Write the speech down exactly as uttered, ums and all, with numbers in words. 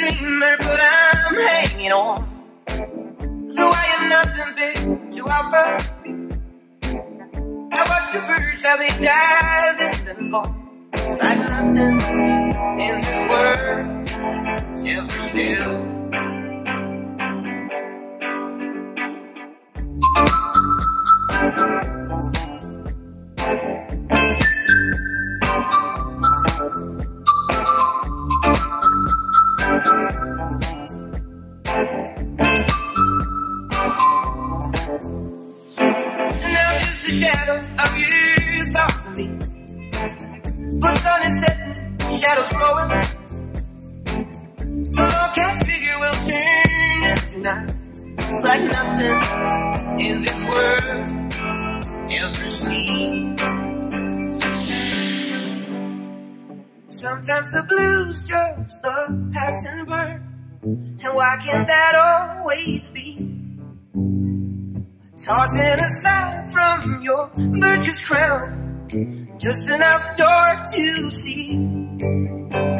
dreamer, but I'm hanging on. Though I have nothing big to offer, I watch the birds how they dive in and gone. It's like nothing in this world is ever still. And I'm just a shadow of your thoughts of me. But sun is setting, shadows growing. But all cast figure will turn into night. It's like nothing in this world ever seen. Sometimes the blues just a passing bird, and why can't that always be? Tossing aside from your birch's crown, just enough dark to see.